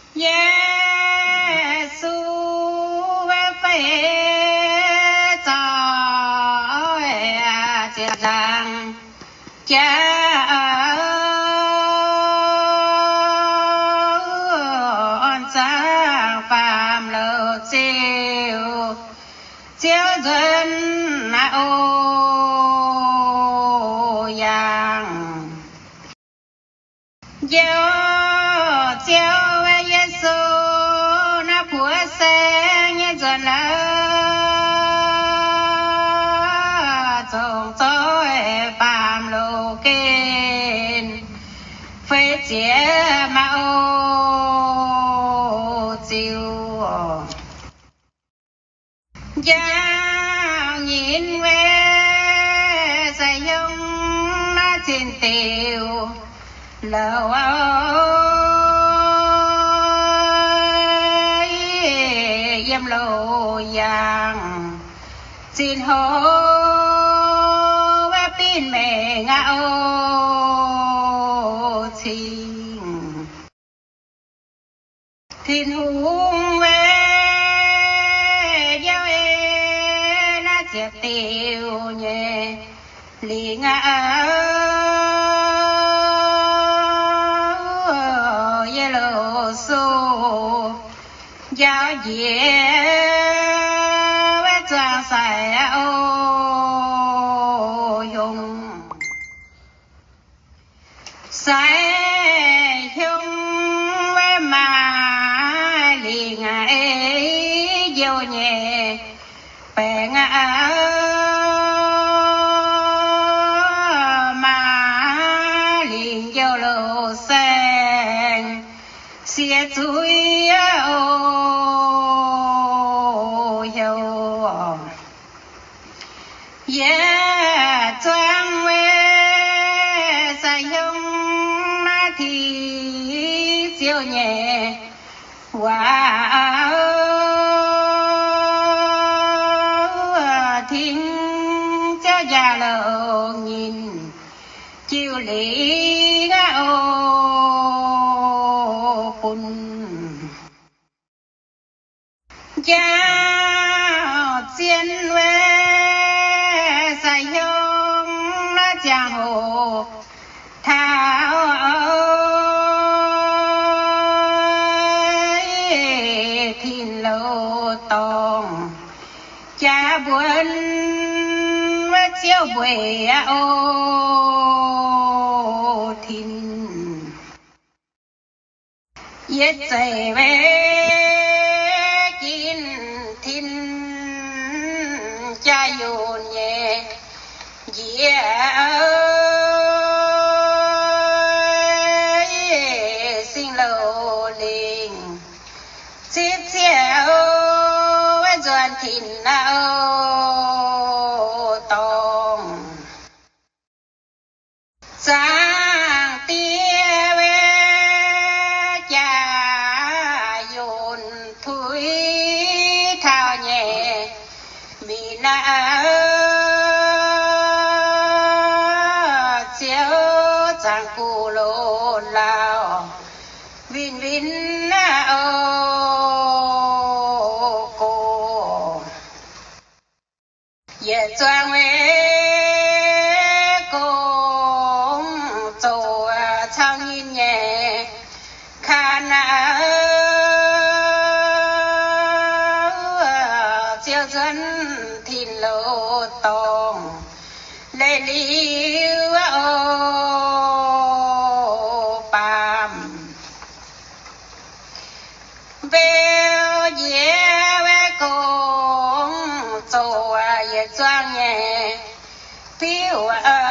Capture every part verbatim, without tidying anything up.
Giê-xu phải cho chia rằng cha ơn cha phạm lỡ chiều chiếu dân ô yang chiếu chiếu Giê-xu na phủa xe như dần là trong tối phạm lô kinh phê chế mà ô chiều giang nhìn về say dung na trên tiêu lâu yếm lô yang xin hô và pin mẹ ngạo tình thiên hùng về giao e na chiếc tiêu nhẹ lì ngạo yellow so giao dễ với trang sai ô dùng sai dùng với mà lì ngại dâu nhẹ bè ngã mà lì dâu lô sen xia chuối ô dâu yeah trang quê sai dung na thì siêu nhẹ wow thiên cho già lờ nhìn chiều lý ô bùn giao chiến về sai dung na giang hồ thao thiên lô tòng cha buồn với chiếu buổi ô thiên yết chạy về chín thiên cha yồn nhẹ yeah xin lô linh chiếc chéo với doan thìn nào tòng sang tia về cha yồn thui thao nhẹ vì na chiếu chẳng cù lô lao vin vin na ô cô ye choang về công châu trang nhìn nhẹ khan na chiếu dân thìn lô tòng lê liu ô pam về ye về công châu ye choang nhẹ phiêu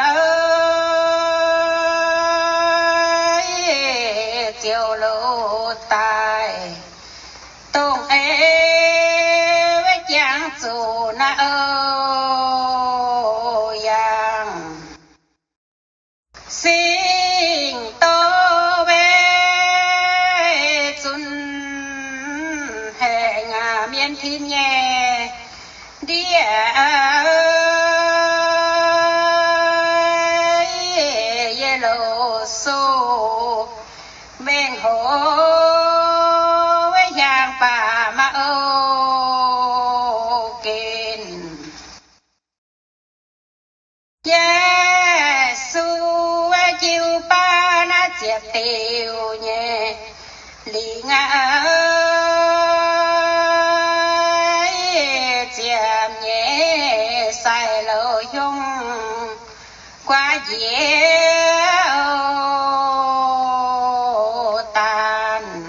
ơi chiều lô tài tông ê với giang chủ na ô yang sinh tô về chun hệ ngà miên thiên nhẹ đi yellow so men hồ lì ngã ơi chèm nhẹ sai lỡ dung qua dễ tàn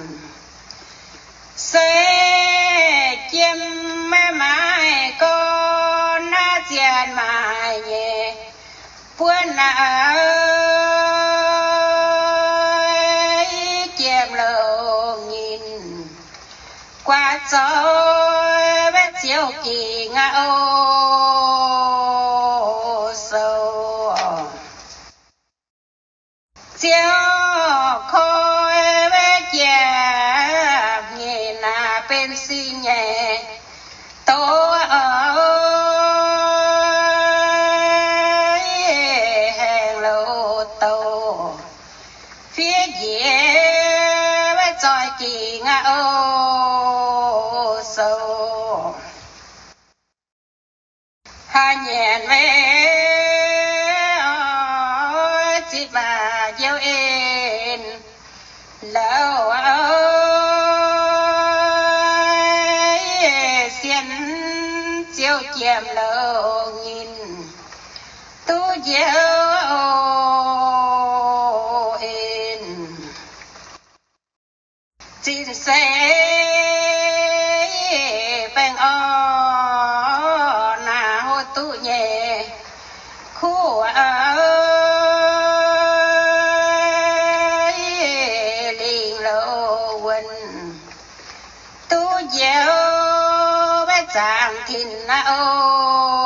sẽ chim mẹ mai con na chèn mai nhẹ buồn nà chèm lỡ nhìn qua gió vết chiều kỳ ngã ô sâu chiều khôi vết chèm nhìn là bên xi nhẹ tố ơi hẹn lâu tàu phía dễ với tròi kỳ ngã ô sâu hai nhẹn về chỉ bà dâu ên lâu ơi xiên chiều chèm lâu nhìn tu dâu ên xin sẽ bên o na hô tu nhẹ khu ơi liền lộ quỳnh tu dâu bé chàng thìn na ô